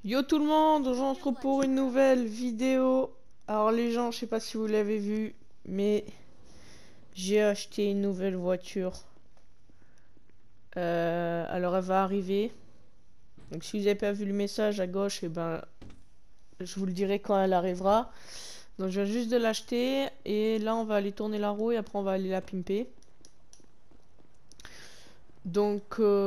Yo tout le monde, aujourd'hui on se retrouve pour une nouvelle vidéo. Alors les gens, je sais pas si vous l'avez vu, mais j'ai acheté une nouvelle voiture. Alors elle va arriver. Donc si vous n'avez pas vu le message à gauche, et ben je vous le dirai quand elle arrivera. Donc je viens juste de l'acheter et là on va aller tourner la roue et après on va aller la pimper. Donc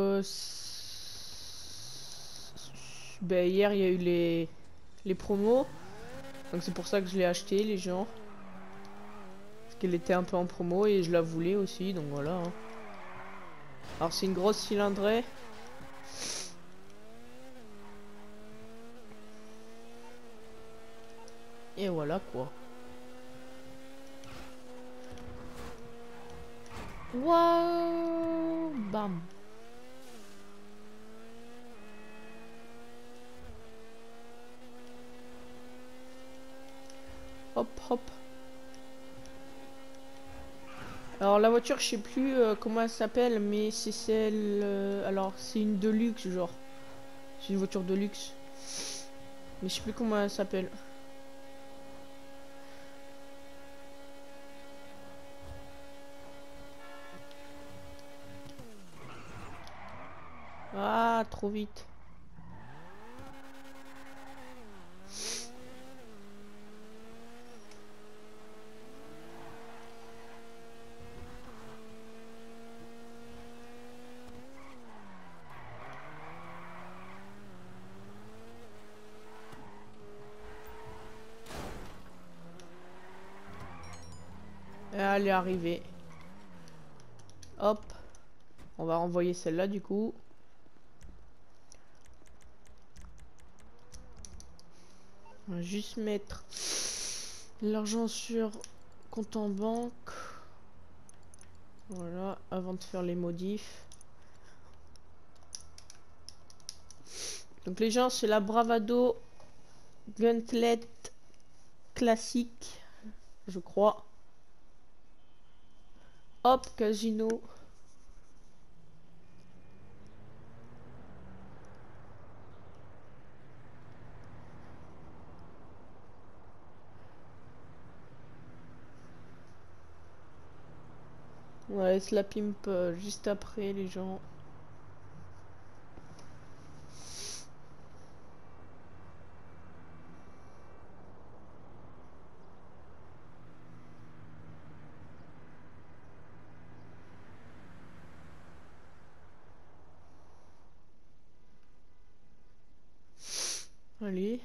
ben, hier il y a eu les promos. Donc c'est pour ça que je l'ai acheté les gens. Parce qu'elle était un peu en promo et je la voulais aussi, donc voilà. Hein. Alors c'est une grosse cylindrée. Et voilà quoi. Waouh, bam. Hop hop. Alors la voiture, je sais plus comment elle s'appelle, mais c'est celle... alors c'est une de luxe genre. C'est une voiture de luxe. Mais je sais plus comment elle s'appelle. Ah, trop vite. Elle est arrivée. Hop. On va renvoyer celle-là du coup. On va juste mettre l'argent sur compte en banque. Voilà, avant de faire les modifs. Donc les gens, c'est la Bravado Gauntlet classique, je crois. Hop, casino. Ouais, se la pimp juste après les gens. Allez.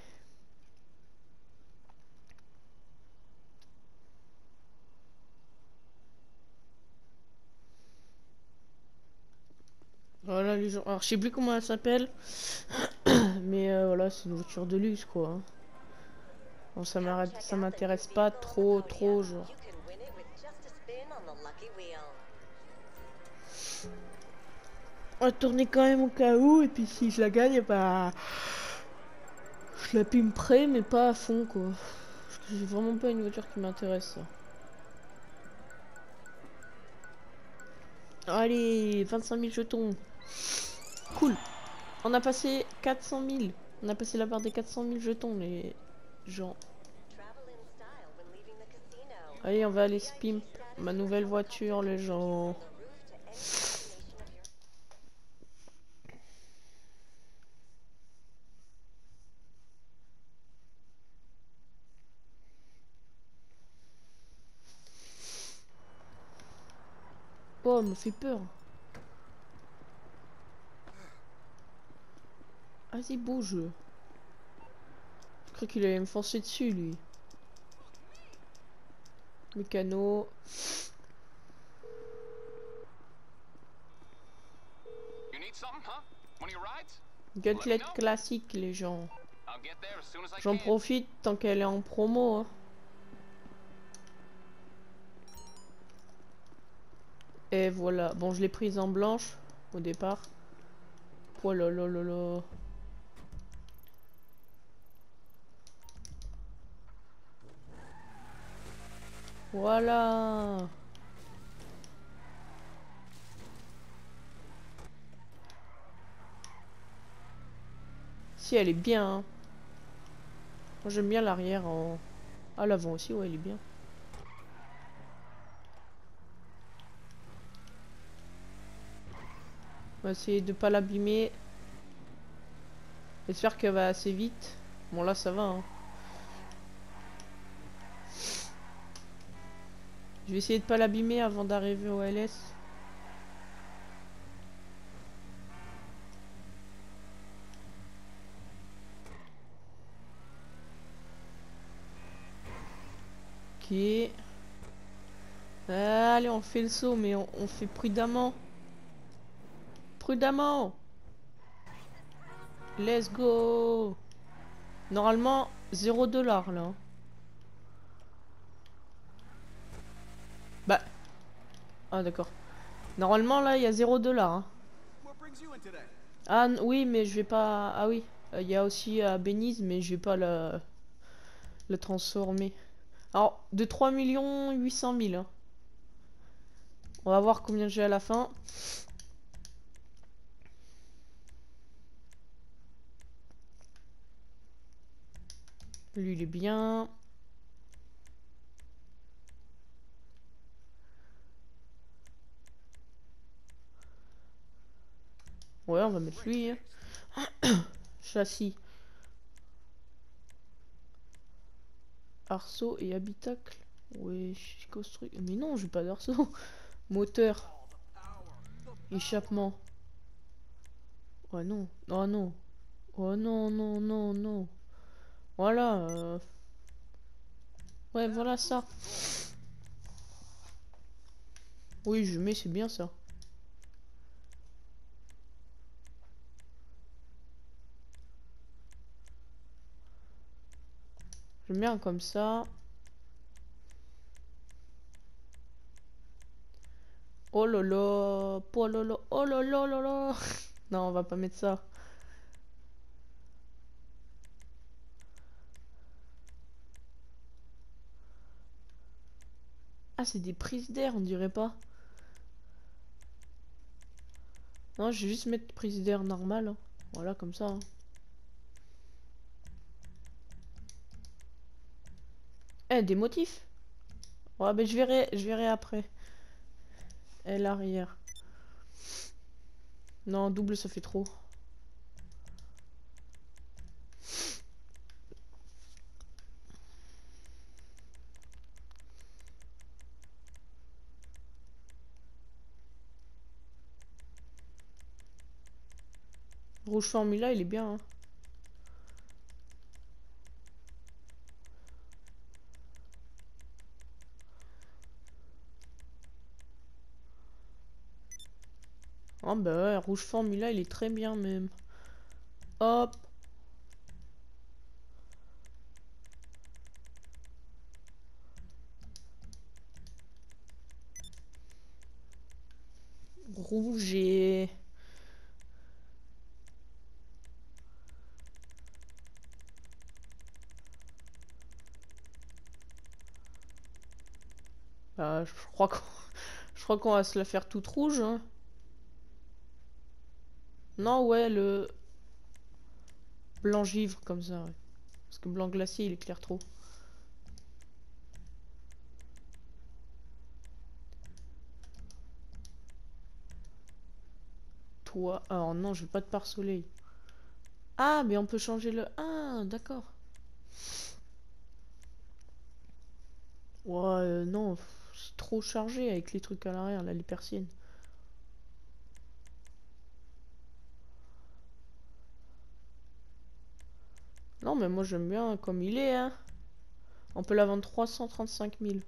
Voilà les gens. Alors je sais plus comment elle s'appelle. Mais voilà, c'est une voiture de luxe quoi. Hein. Bon, ça m'intéresse pas trop genre. On va tourner quand même au cas où et puis si je la gagne, bah je la pimperai mais pas à fond quoi. Parce que j'ai vraiment pas une voiture qui m'intéresse. Allez, 25 000 jetons. Cool. On a passé 400 000. On a passé la barre des 400 000 jetons les gens. Allez, on va aller spimp ma nouvelle voiture les gens. Oh, elle me fait peur. Vas-y, bouge. Je crois qu'il allait me foncer dessus, lui. Mécano. Gauntlet classique, les gens. J'en profite tant qu'elle est en promo. Hein. Et voilà. Bon, je l'ai prise en blanche au départ. Oh là là là là. Voilà. Si, elle est bien. Hein. Moi, j'aime bien l'arrière en... Ah, l'avant aussi, ouais, elle est bien. On va essayer de pas l'abîmer. J'espère qu'elle va assez vite. Bon, là, ça va. Hein. Je vais essayer de pas l'abîmer avant d'arriver au LS. Ok. Allez, on fait le saut, mais on fait prudemment. Prudemment. Let's go. Normalement, 0 $ là. Bah. Ah, d'accord. Normalement, là, il y a 0 $. Hein. Ah, oui, mais je vais pas... Ah oui. Il y a aussi à Benize, mais je vais pas la transformer. Alors, de 3 800 000. Hein. On va voir combien j'ai à la fin. Lui, il est bien. Ouais, on va mettre lui. Hein. Châssis. Arceau et habitacle. Ouais, je suis construit. Mais non, j'ai pas d'arceau. Moteur. Échappement. Ouais, non. Oh non. Oh non, non, non, non. Voilà. Ouais, voilà ça. Oui, je mets, c'est bien ça. Je mets un comme ça. Oh lolo. Pololo. Oh lolo lolo. Non, on va pas mettre ça. Ah, c'est des prises d'air, on dirait pas. Non, je vais juste mettre prise d'air normale. Hein. Voilà, comme ça. Hein. Eh, des motifs. Ouais, ben je verrai après. Et l'arrière. Non, double, ça fait trop. Rouge Formula, il est bien. Hein. Ah bah ouais, rouge Formula, il est très bien même. Hop. Rouge et... Bah, je crois qu'on va se la faire toute rouge. Hein. Non, ouais, le blanc givre comme ça. Ouais. Parce que blanc glacier, il éclaire trop. Toi... Alors non, je veux pas de pare-soleil. Ah, mais on peut changer le... Ah, d'accord. Ouais, non, c'est trop chargé avec les trucs à l'arrière, là, les persiennes. Non, mais moi j'aime bien comme il est, hein. On peut la vendre 335 000.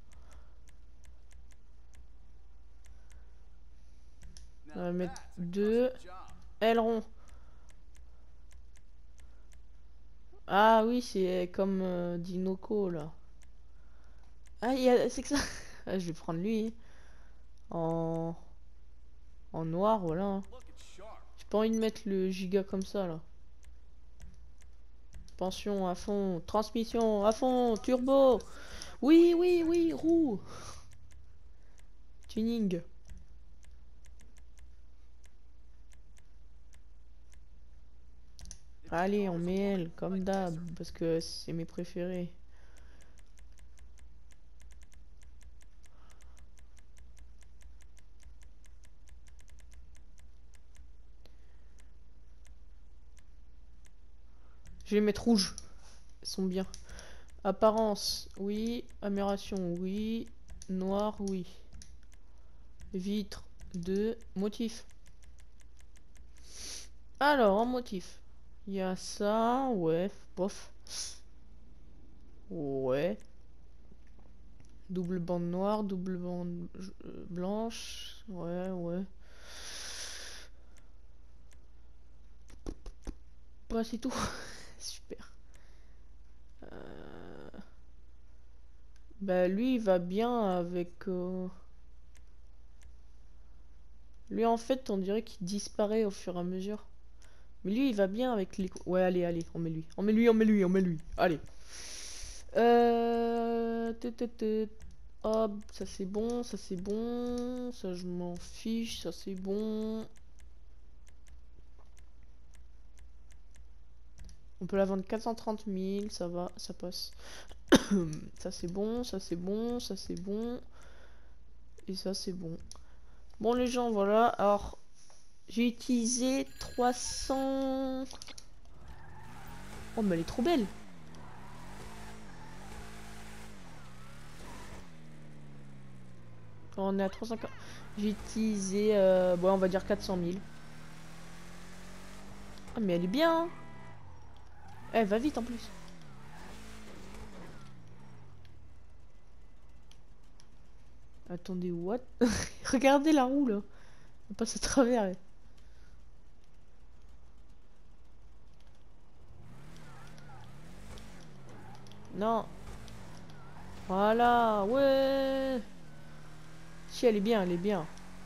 On va mettre 2 ailerons. Ah oui, c'est comme Dinoco, là. Ah, c'est que ça. Ah, je vais prendre lui. En, en noir, voilà. Hein. J'ai pas envie de mettre le giga comme ça, là. Pension à fond. Transmission à fond. Turbo. Oui, oui, oui, roue. Tuning. Allez, on met elle, comme d'hab, parce que c'est mes préférés. Je vais mettre rouge. Ils sont bien. Apparence, oui. Amélioration, oui. Noir, oui. Vitre, 2. Motif. Alors, en motif. Il y a ça, ouais, bof. Ouais. Double bande noire, double bande blanche. Ouais, ouais. Ouais, c'est tout. Super. Bah, lui, il va bien avec... Lui, en fait, on dirait qu'il disparaît au fur et à mesure. Mais lui, il va bien avec les... Ouais, allez, allez, on met lui. On met lui, on met lui, on met lui. Allez. Hop, ça c'est bon, ça c'est bon. Ça, je m'en fiche, ça c'est bon. On peut la vendre 430 000, ça va, ça passe. Ça c'est bon, ça c'est bon, ça c'est bon. Et ça c'est bon. Bon les gens, voilà. Alors, j'ai utilisé 300... Oh mais elle est trop belle. On est à 340. J'ai utilisé, bon, on va dire 400 000. Ah mais elle est bien, hein. Elle va vite en plus. Attendez, what? Regardez la roue là. Elle passe à travers. Elle. Non. Voilà, ouais. Si, elle est bien, elle est bien.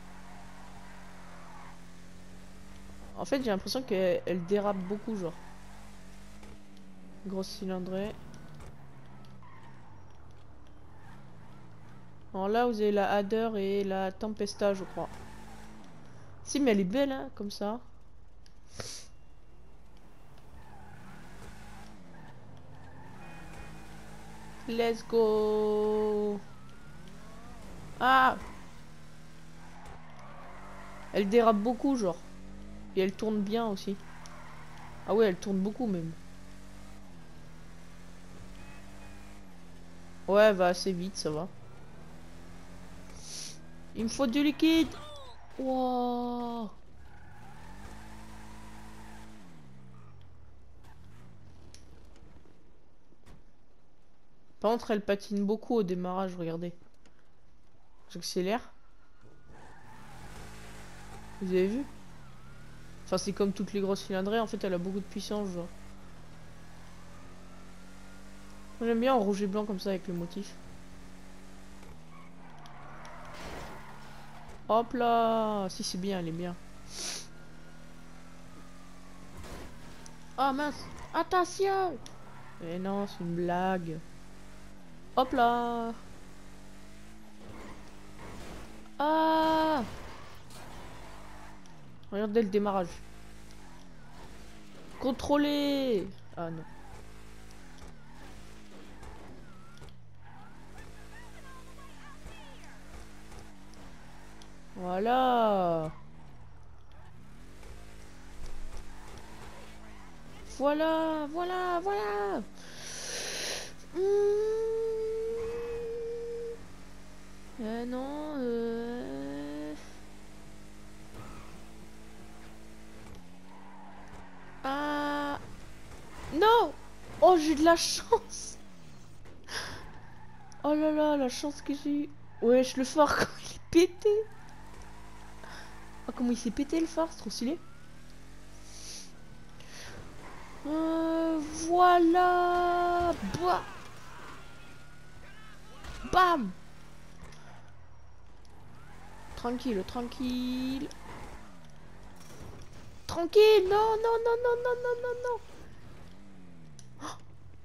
En fait, j'ai l'impression qu'elle dérape beaucoup, genre. Grosse cylindrée. Alors là, vous avez la Hadder et la Tempesta, je crois. Si, mais elle est belle, hein, comme ça. Let's go. Ah. Elle dérape beaucoup, genre. Et elle tourne bien aussi. Ah ouais, elle tourne beaucoup, même. Ouais, elle va assez vite, ça va. Il me faut du liquide. Wow. Par contre, elle patine beaucoup au démarrage, regardez. J'accélère. Vous avez vu? Enfin, c'est comme toutes les grosses cylindrées, en fait, elle a beaucoup de puissance, genre. Moi, j'aime bien en rouge et blanc comme ça avec le motif. Hop là! Si, c'est bien, elle est bien. Ah mince! Attention! Mais non, c'est une blague. Hop là! Ah! Regardez le démarrage. Contrôler! Ah non. Voilà! Voilà, voilà, voilà. Non. Ah. Non. Oh, j'ai de la chance. Oh là là, la chance que j'ai eu. Wesh, le phare, comment il est pété. Oh, comment il s'est pété le phare, c'est trop stylé. Voilà. Bah. Bam. Tranquille, tranquille. Tranquille. Non, non, non, non, non, non, non, non. Oh,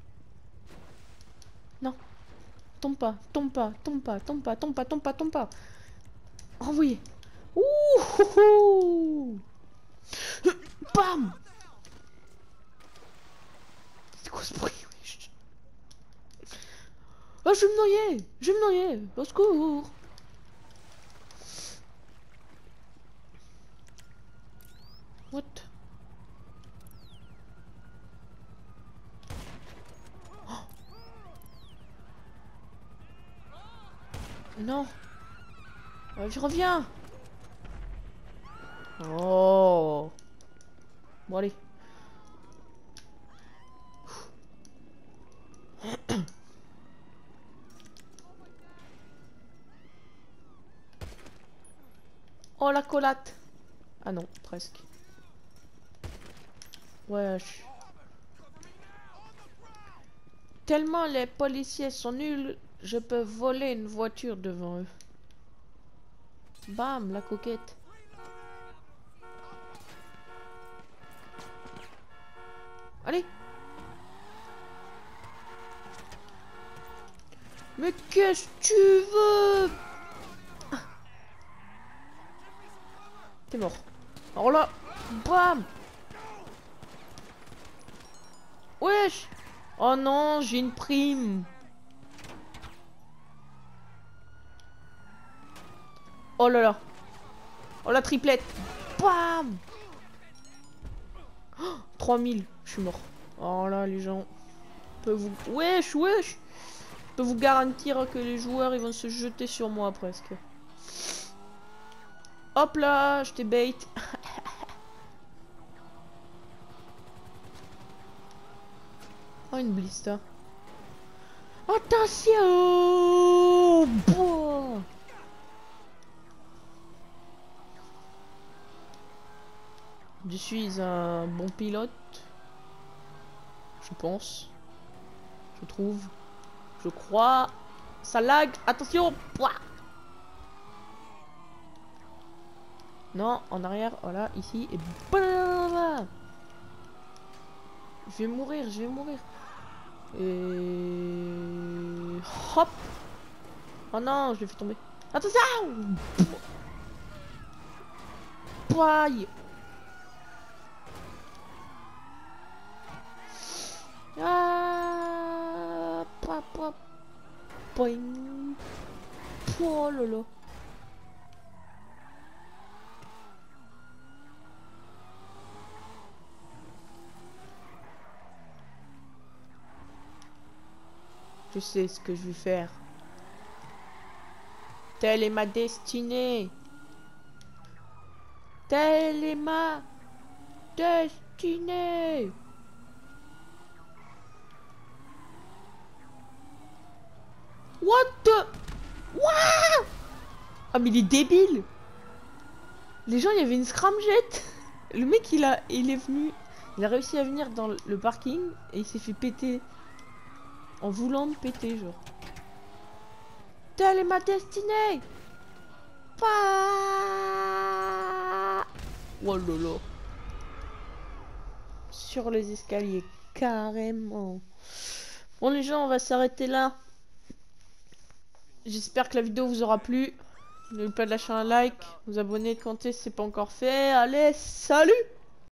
non. Tombe pas, tombe pas, tombe pas, tombe pas, tombe pas, tombe pas, tombe pas. Renvoyez. Ouh. Bam. quoi ce bruit? Wesh. Oh, je vais me noyer! Je vais me noyer! Au secours! What? Oh. Non! Je reviens! Oh! Bon, allez. Oh, la collate! Ah non, presque. Wesh. Tellement les policiers sont nuls, je peux voler une voiture devant eux. Bam, la coquette. Allez. Mais qu'est-ce que tu veux? T'es mort. Alors là, bam. Wesh. Oh non, j'ai une prime. Oh là là. Oh la triplette. Bam. Oh, 3000. Je suis mort. Oh là les gens. Peut vous... Wesh, wesh. Je peux vous garantir que les joueurs ils vont se jeter sur moi presque. Hop là, je t'ai bait. Oh une blista. Attention. Boah. Je suis un bon pilote. Je pense. Je trouve. Je crois. Ça lag. Attention. Pouah. Non, en arrière. Voilà, ici. Et blablabla. Je vais mourir, je vais mourir. Et... Hop. Oh non, je l'ai fait tomber. Attention. Pouah. Ah, papa, poing. Oh là là. Je sais ce que je vais faire. Telle est ma destinée. Telle est ma destinée. What the... What? Ah mais il est débile. Les gens, il y avait une scramjet. Le mec, il est venu... Il a réussi à venir dans le parking et il s'est fait péter. En voulant me péter, genre. Telle est ma destinée. Pas... Oh là là. Sur les escaliers, carrément. Bon les gens, on va s'arrêter là. J'espère que la vidéo vous aura plu. N'oubliez pas de lâcher un like, vous abonner, commenter si c'est pas encore fait. Allez, salut!